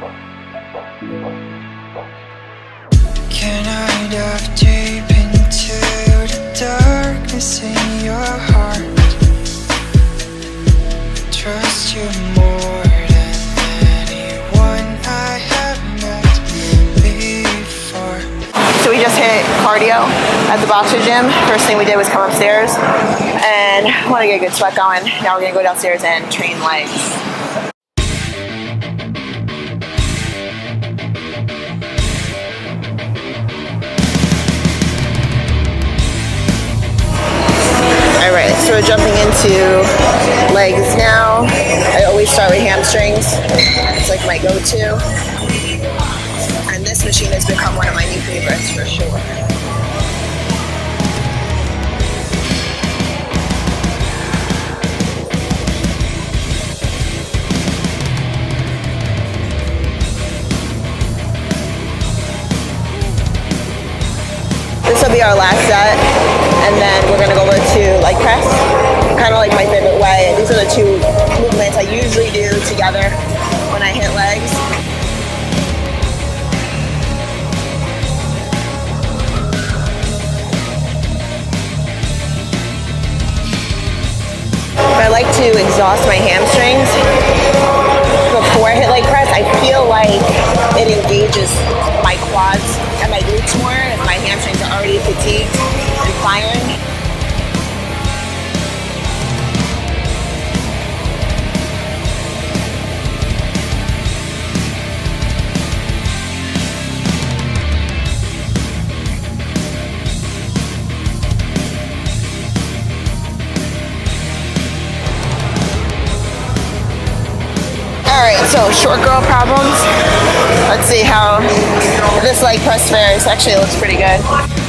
Can I dive deep into the darkness in your heart? Trust you more than anyone I have met before. So we just hit cardio at the BOXR gym. First thing we did was come upstairs and want to get a good sweat going. Now we're going to go downstairs and train legs. Alright, so we're jumping into legs now. I always start with hamstrings. It's like my go-to. And this machine has become one of my new favorites for sure. This will be our last set, and then we're gonna go over to leg press. Kind of like my favorite way. These are the two movements I usually do together when I hit legs. I like to exhaust my hamstrings before I hit leg press. I feel like it engages my quads and my glutes more if my hamstrings are already fatigued and firing. Alright, so short girl problems. Let's see how this leg press fares. Actually, it looks pretty good.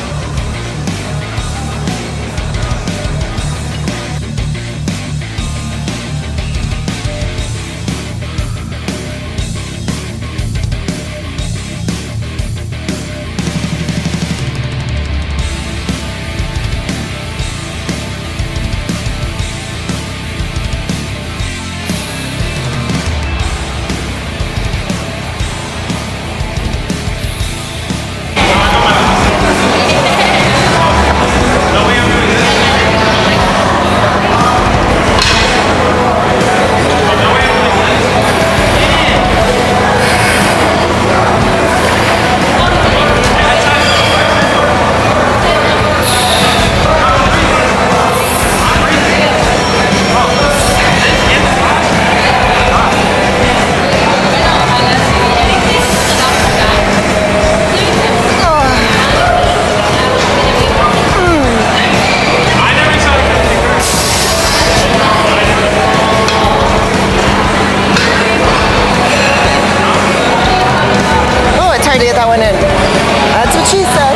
To get that one in. That's what she said.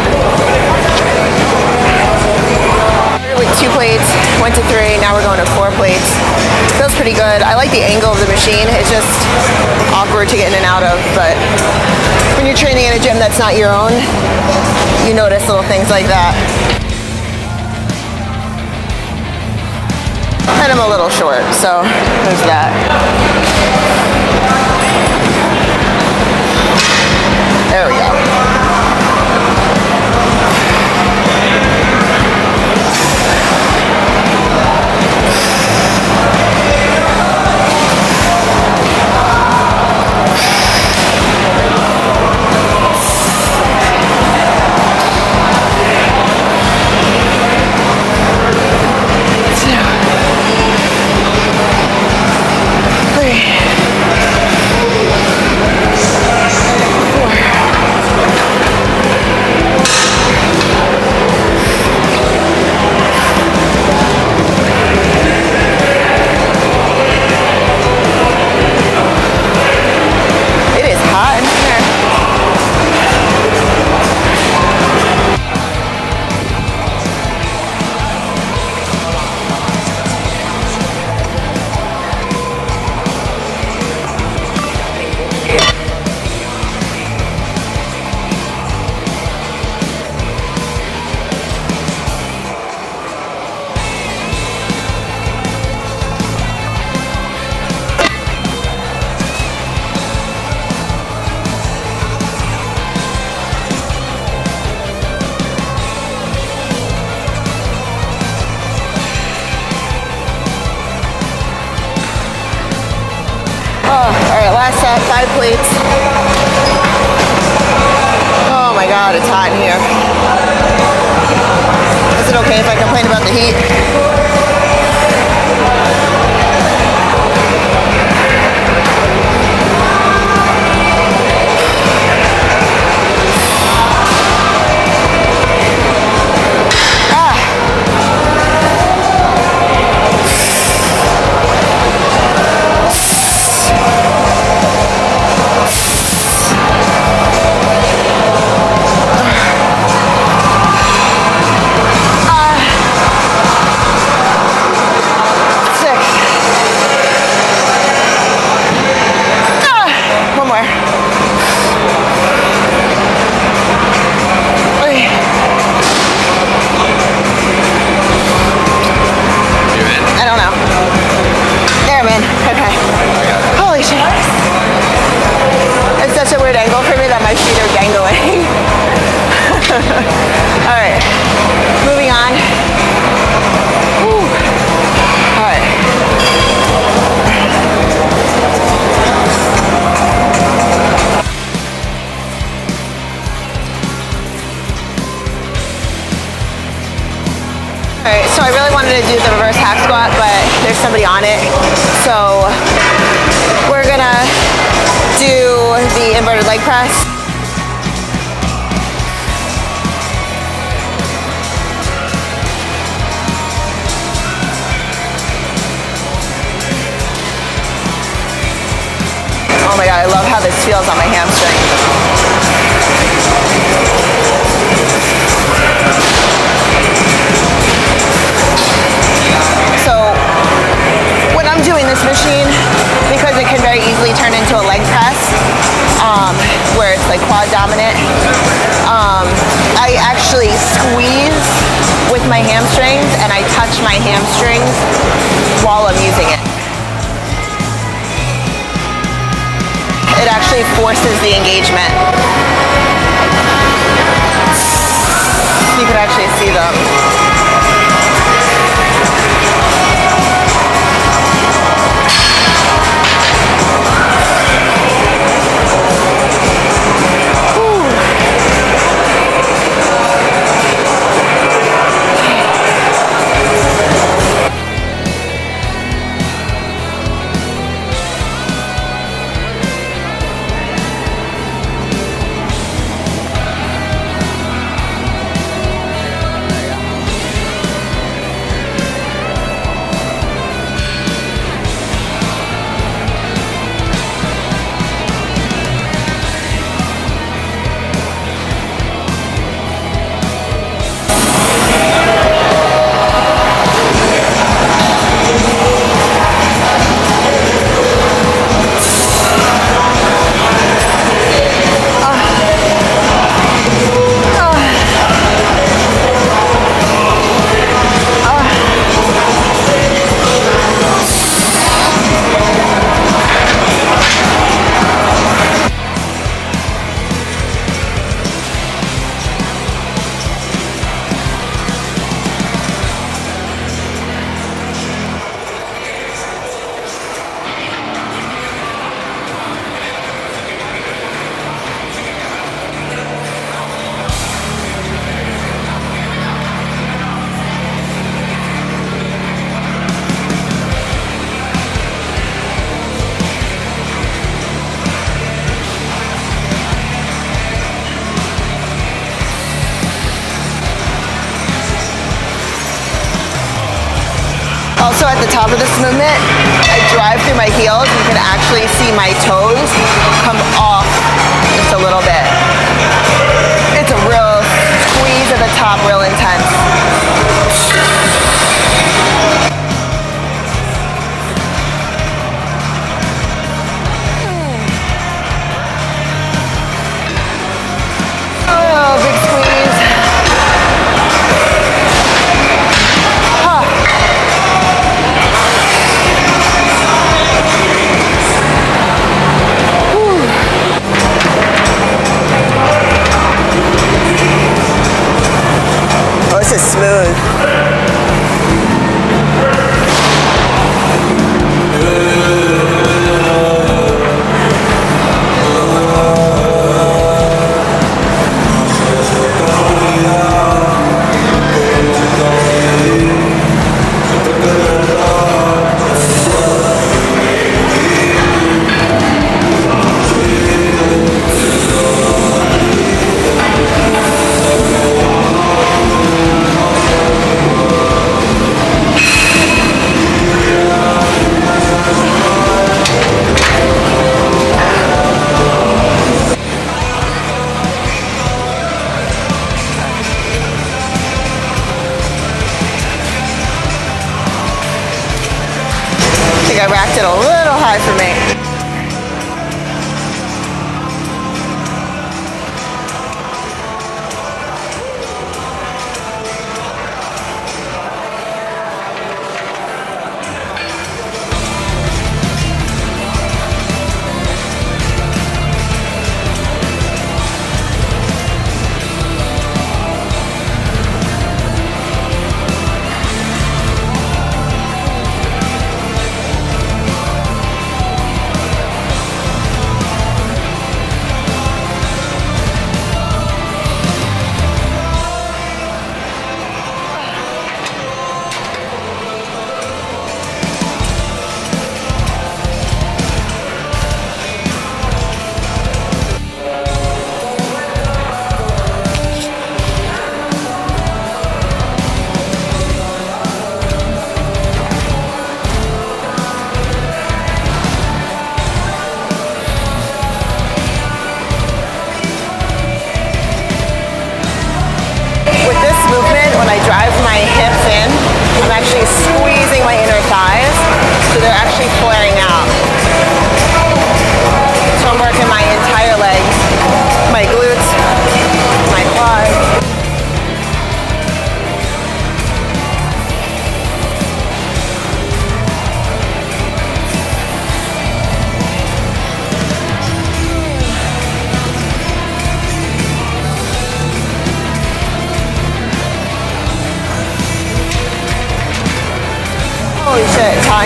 Started with 2 plates, went to 3, now we're going to 4 plates. Feels pretty good. I like the angle of the machine. It's just awkward to get in and out of, but when you're training in a gym that's not your own, you notice little things like that. And I'm a little short, so there's that. There we go. 5 plates. Oh my God, it's hot in here. Is it okay if I complain about the heat? Alright, moving on. Alright. Alright, so I really wanted to do the reverse hack squat, but there's somebody on it. So we're gonna do the inverted leg press. Oh my God, I love how this feels on my hamstring. So when I'm doing this machine, because it can very easily turn into a leg press, where it's like quad dominant, I actually squeeze with my hamstrings and I touch my hamstrings while I'm using it. It actually forces the engagement. You can actually see them. Also at the top of this movement, I drive through my heels. You can actually see my toes come off just a little bit. It's a real squeeze at the top, real intense. Oh, big squeeze.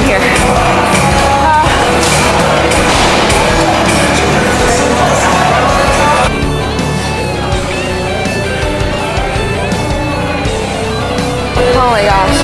here. Oh my gosh.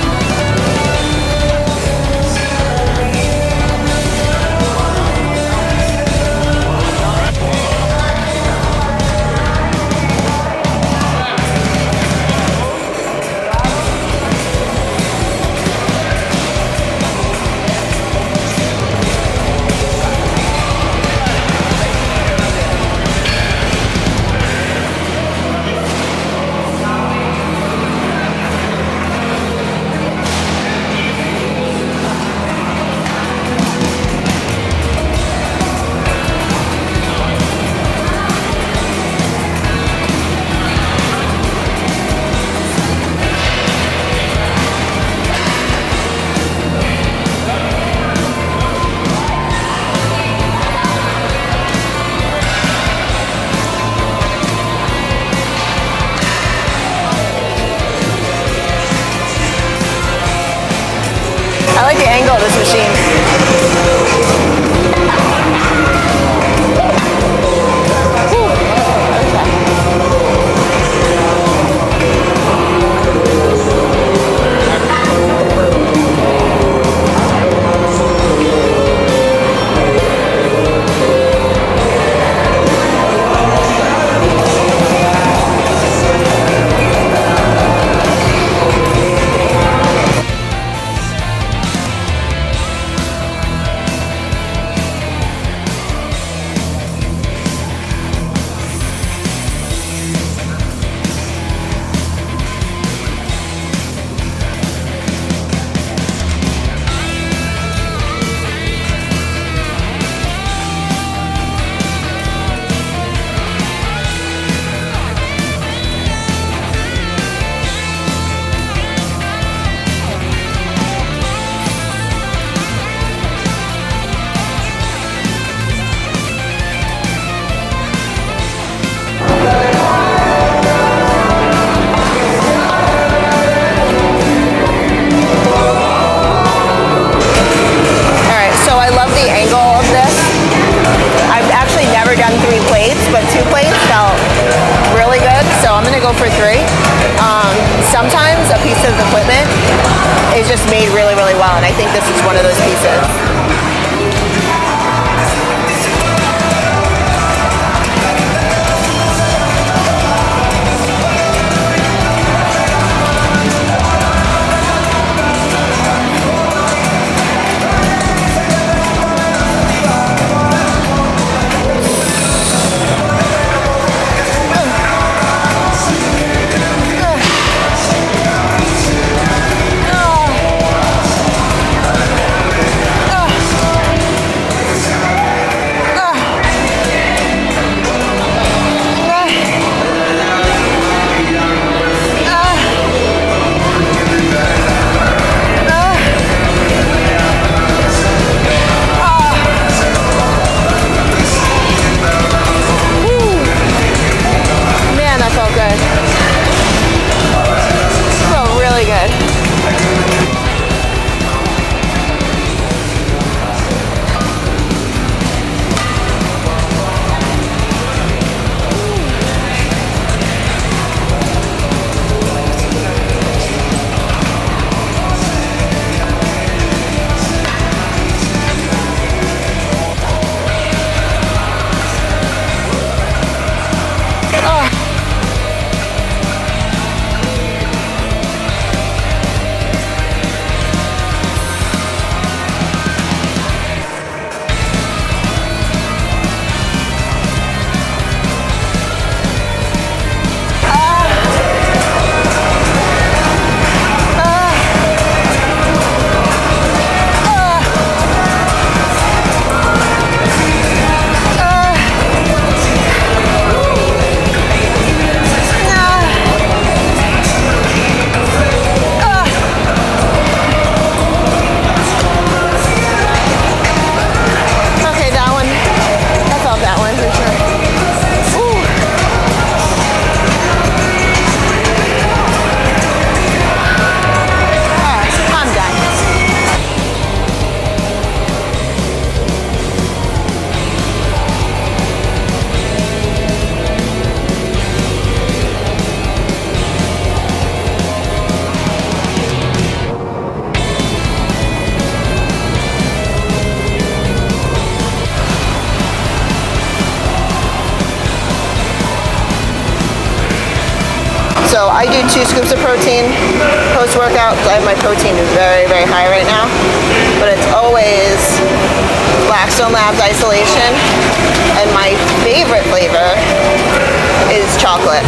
I like the angle of this machine. Go for 3. Sometimes a piece of equipment is just made really, really well, and I think this is one of those pieces. So I do 2 scoops of protein post-workout because I have my protein very, very high right now. But it's always Blackstone Labs isolation, and my favorite flavor is chocolate.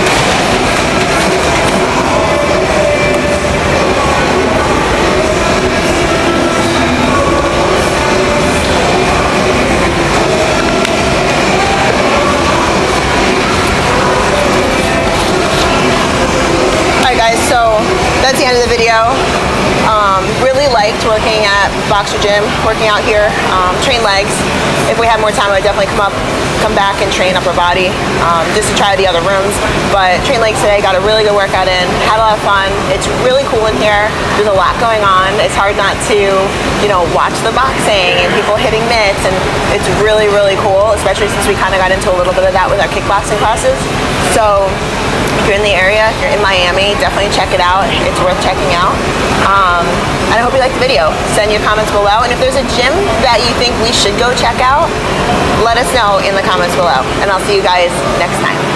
So that's the end of the video. Really liked working at BOXR Gym, working out here, train legs. If we had more time, I'd definitely come back and train upper body, just to try the other rooms. But train legs today, got a really good workout in, had a lot of fun. It's really cool in here. There's a lot going on. It's hard not to, watch the boxing and people hitting mitts, and it's really, really cool, especially since we kind of got into a little bit of that with our kickboxing classes. So if you're in the area, if you're in Miami, definitely check it out. It's worth checking out. And I hope you liked the video. Send your comments below. And if there's a gym that you think we should go check out, let us know in the comments below. And I'll see you guys next time.